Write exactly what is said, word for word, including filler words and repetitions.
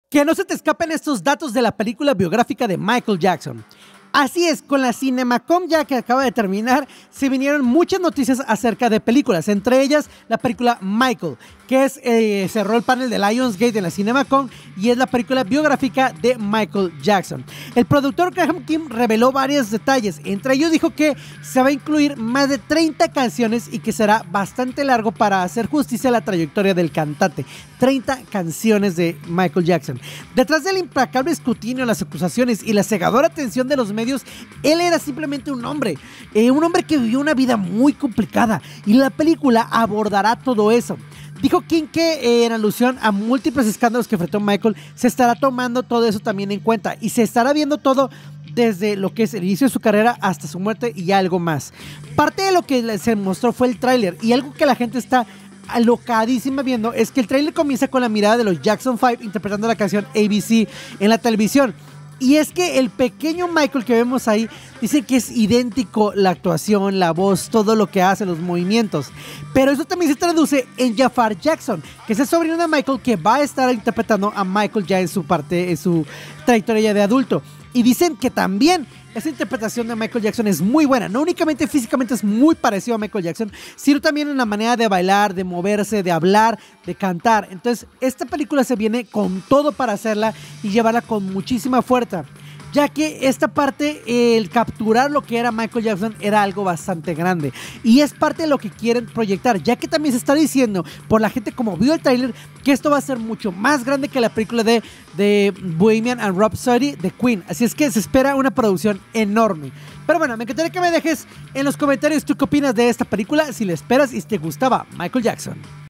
Que no se te escapen estos datos de la película biográfica de Michael Jackson. Así es, con la CinemaCon ya que acaba de terminar, se vinieron muchas noticias acerca de películas, entre ellas la película Michael, que es, eh, cerró el panel de Lionsgate en la CinemaCon y es la película biográfica de Michael Jackson. El productor Graham Kim reveló varios detalles, entre ellos dijo que se va a incluir más de treinta canciones y que será bastante largo para hacer justicia a la trayectoria del cantante. treinta canciones de Michael Jackson. Detrás del implacable escrutinio, las acusaciones y la cegadora atención de los medios, él era simplemente un hombre, eh, un hombre que vivió una vida muy complicada y la película abordará todo eso. Dijo King que eh, en alusión a múltiples escándalos que enfrentó Michael, se estará tomando todo eso también en cuenta y se estará viendo todo desde lo que es el inicio de su carrera hasta su muerte y algo más. Parte de lo que se mostró fue el tráiler y algo que la gente está alocadísima viendo es que el tráiler comienza con la mirada de los Jackson five interpretando la canción A B C en la televisión. Y es que el pequeño Michael que vemos ahí dice que es idéntico la actuación, la voz, todo lo que hace, los movimientos. Pero eso también se traduce en Jafar Jackson, que es el sobrino de Michael que va a estar interpretando a Michael ya en su parte, en su trayectoria ya de adulto. Y dicen que también esa interpretación de Michael Jackson es muy buena. No únicamente físicamente es muy parecido a Michael Jackson, sino también en la manera de bailar, de moverse, de hablar, de cantar. Entonces, esta película se viene con todo para hacerla y llevarla con muchísima fuerza, ya que esta parte, el capturar lo que era Michael Jackson era algo bastante grande y es parte de lo que quieren proyectar, ya que también se está diciendo por la gente como vio el tráiler que esto va a ser mucho más grande que la película de, de Bohemian and Rhapsody de Queen, así es que se espera una producción enorme. Pero bueno, me encantaría que me dejes en los comentarios tú qué opinas de esta película, si la esperas y si te gustaba Michael Jackson.